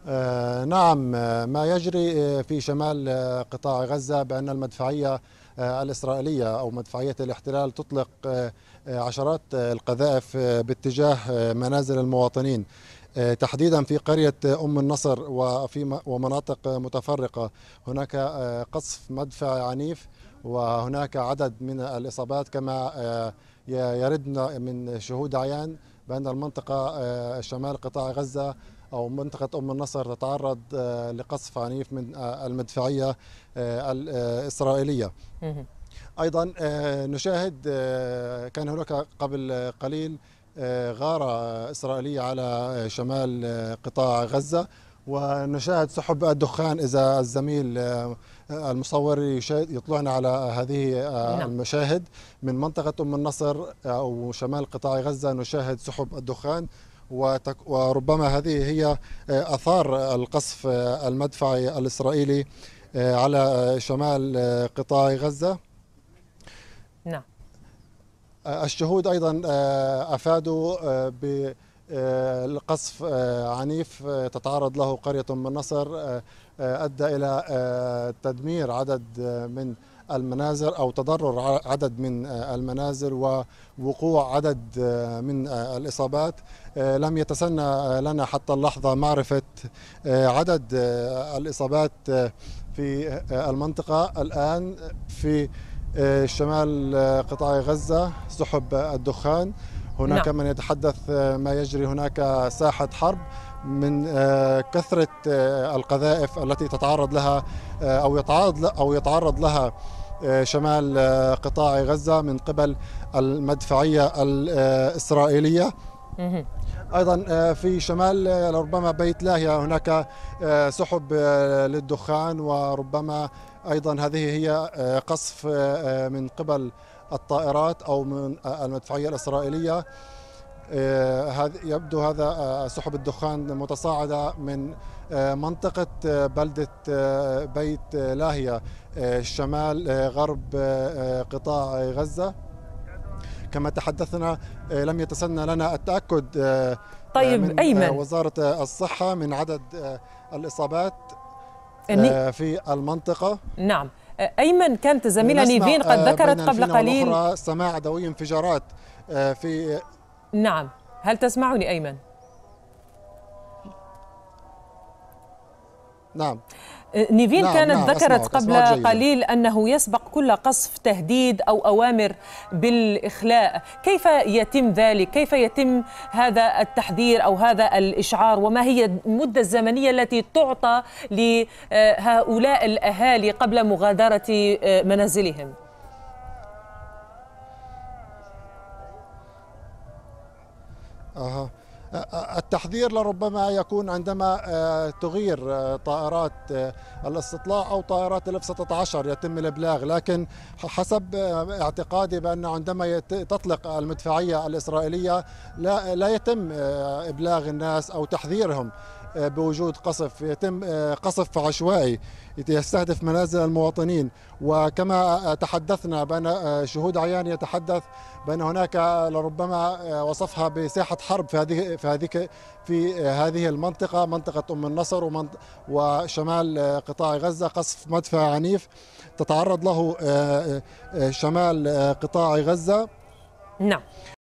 نعم. ما يجري في شمال قطاع غزة بأن المدفعية الإسرائيلية أو مدفعية الاحتلال تطلق عشرات القذائف باتجاه منازل المواطنين، تحديدا في قرية أم النصر ومناطق متفرقة. هناك قصف مدفعي عنيف، وهناك عدد من الإصابات، كما يردنا من شهود عيان بأن المنطقة شمال قطاع غزة أو منطقة أم النصر تتعرض لقصف عنيف من المدفعية الإسرائيلية. أيضا نشاهد كان هناك قبل قليل غارة إسرائيلية على شمال قطاع غزة، ونشاهد سحب الدخان. إذا الزميل المصور يطلعنا على هذه المشاهد من منطقة أم النصر أو شمال قطاع غزة، نشاهد سحب الدخان، وربما هذه هي آثار القصف المدفعي الإسرائيلي على شمال قطاع غزة. نعم. الشهود أيضا أفادوا بالقصف عنيف تتعرض له قرية أم النصر، أدى إلى تدمير عدد من المنازل أو تضرر عدد من المنازل ووقوع عدد من الإصابات. لم يتسنى لنا حتى اللحظة معرفة عدد الإصابات في المنطقة. الآن في شمال قطاع غزة سحب الدخان، هناك من يتحدث ما يجري هناك ساحة حرب من كثرة القذائف التي تتعرض لها أو يتعرض لها شمال قطاع غزة من قبل المدفعية الإسرائيلية. أيضا في شمال ربما بيت لاهيا هناك سحب للدخان، وربما أيضا هذه هي قصف من قبل الطائرات أو من المدفعية الإسرائيلية. يبدو هذا سحب الدخان متصاعدة من منطقة بلدة بيت لاهيا شمال غرب قطاع غزة. كما تحدثنا لم يتسنى لنا التأكد من أيمن، وزارة الصحة من عدد الإصابات في المنطقة. نعم. أيمن، كانت زميلة نيفين قد ذكرت قبل قليل سماع دوي انفجارات في. نعم، هل تسمعني أيمن؟ نعم. نيفين كانت ذكرت قبل قليل أنه يسبق كل قصف تهديد أو أوامر بالإخلاء. كيف يتم ذلك؟ كيف يتم هذا التحذير أو هذا الإشعار؟ وما هي المدة الزمنية التي تعطى لهؤلاء الأهالي قبل مغادرة منازلهم؟ التحذير لربما يكون عندما تغير طائرات الاستطلاع أو طائرات الF-16 يتم الإبلاغ، لكن حسب اعتقادي بأن عندما تطلق المدفعية الإسرائيلية لا يتم إبلاغ الناس أو تحذيرهم بوجود قصف، يتم قصف عشوائي يستهدف منازل المواطنين. وكما تحدثنا بأن شهود عيان يتحدث بأن هناك لربما وصفها بساحة حرب في هذه المنطقة، منطقة أم النصر وشمال قطاع غزة. قصف مدفع عنيف تتعرض له شمال قطاع غزة. نعم.